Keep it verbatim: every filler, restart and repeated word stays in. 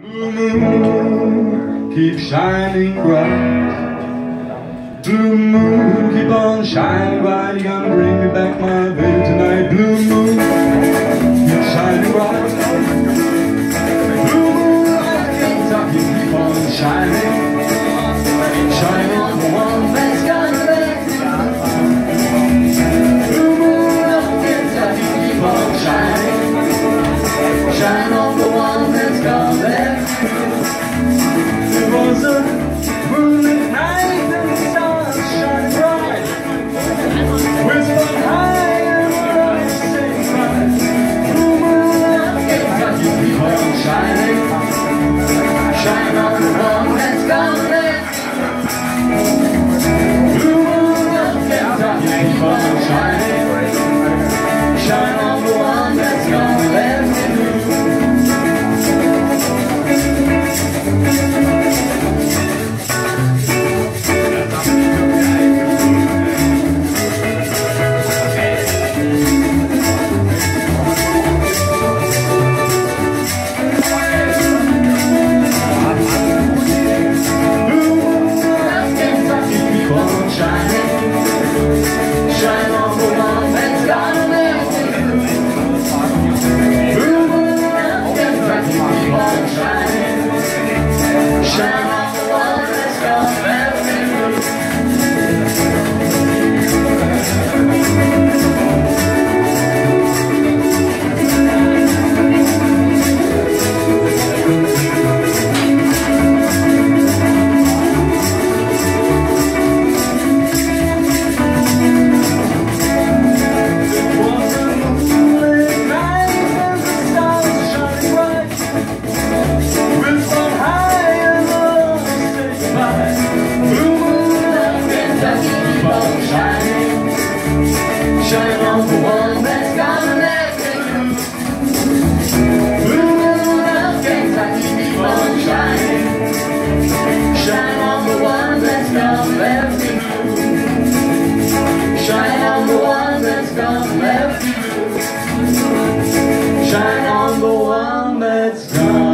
Blue moon, keep shining bright. Blue moon, keep on shining bright. You're gonna bring me back my baby tonight. Blue moon, keep shining bright. Blue moon, like Kentucky, keep on shining. Shining on the one that's gonna let you. Blue moon, like Kentucky, keep on shining. Shine on the one that's gonna let you. It was a moonlit night and the stars shining bright. Whispered high and we're on the same side. Blue moon, like Kentucky, keep on shining. Shine on the one that's gonna let you. Blue moon, like Kentucky, keep on shining. Shine on the one that's gonna let you. Shine on the one that's gonna let you. Blue moon of Kentucky, keep on shining. Shine on the one that's gonna let you. Shine on the one that's gonna let you. Shine on the one that's gonna